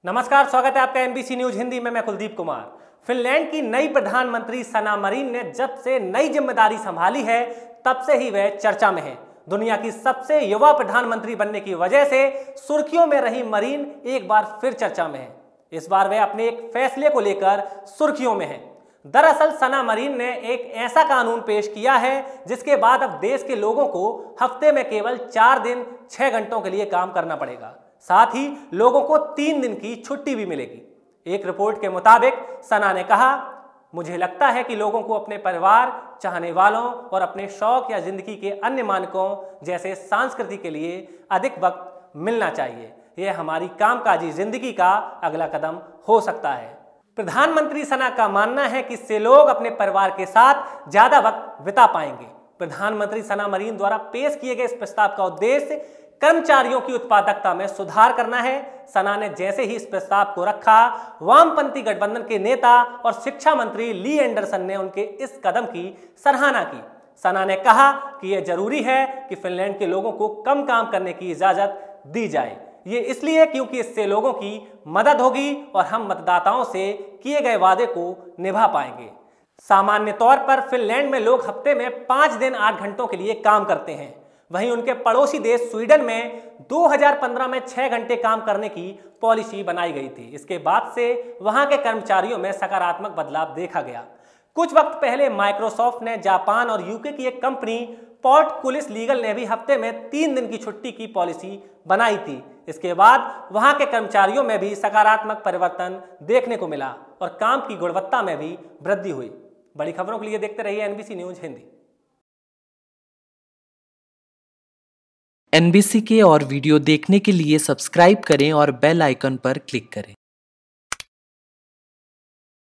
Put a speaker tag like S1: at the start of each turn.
S1: नमस्कार, स्वागत है आपका एनबीसी न्यूज हिंदी में। मैं कुलदीप कुमार। फिनलैंड की नई प्रधानमंत्री सना मरीन ने जब से नई जिम्मेदारी संभाली है तब से ही वह चर्चा में है। दुनिया की सबसे युवा प्रधानमंत्री बनने की वजह से सुर्खियों में रही मरीन एक बार फिर चर्चा में है। इस बार वह अपने एक फैसले को लेकर सुर्खियों में है। दरअसल सना मरीन ने एक ऐसा कानून पेश किया है जिसके बाद अब देश के लोगों को हफ्ते में केवल 4 दिन 6 घंटों के लिए काम करना पड़ेगा। साथ ही लोगों को 3 दिन की छुट्टी भी मिलेगी। एक रिपोर्ट के मुताबिक सना ने कहा, मुझे लगता है कि लोगों को अपने परिवार, चाहने वालों और अपने शौक या जिंदगी के अन्य मानकों जैसे संस्कृति के लिए अधिक वक्त मिलना चाहिए। यह हमारी कामकाजी जिंदगी का अगला कदम हो सकता है। प्रधानमंत्री सना का मानना है कि इससे लोग अपने परिवार के साथ ज्यादा वक्त बिता पाएंगे। प्रधानमंत्री सना मरीन द्वारा पेश किए गए इस प्रस्ताव का उद्देश्य कर्मचारियों की उत्पादकता में सुधार करना है। सना ने जैसे ही इस प्रस्ताव को रखा, वामपंथी गठबंधन के नेता और शिक्षा मंत्री ली एंडरसन ने उनके इस कदम की सराहना की। सना ने कहा कि यह जरूरी है कि फिनलैंड के लोगों को कम काम करने की इजाजत दी जाए। ये इसलिए क्योंकि इससे लोगों की मदद होगी और हम मतदाताओं से किए गए वादे को निभा पाएंगे। सामान्य तौर पर फिनलैंड में लोग हफ्ते में 5 दिन 8 घंटों के लिए काम करते हैं। वहीं उनके पड़ोसी देश स्वीडन में 2015 में 6 घंटे काम करने की पॉलिसी बनाई गई थी। इसके बाद से वहां के कर्मचारियों में सकारात्मक बदलाव देखा गया। कुछ वक्त पहले माइक्रोसॉफ्ट ने जापान और यूके की एक कंपनी पोर्टकुलिस लीगल ने भी हफ्ते में 3 दिन की छुट्टी की पॉलिसी बनाई थी। इसके बाद वहां के कर्मचारियों में भी सकारात्मक परिवर्तन देखने को मिला और काम की गुणवत्ता में भी वृद्धि हुई। बड़ी खबरों के लिए देखते रहिए एनबीसी न्यूज हिंदी।
S2: एनबीसी के और वीडियो देखने के लिए सब्सक्राइब करें और बेल आइकन पर क्लिक करें।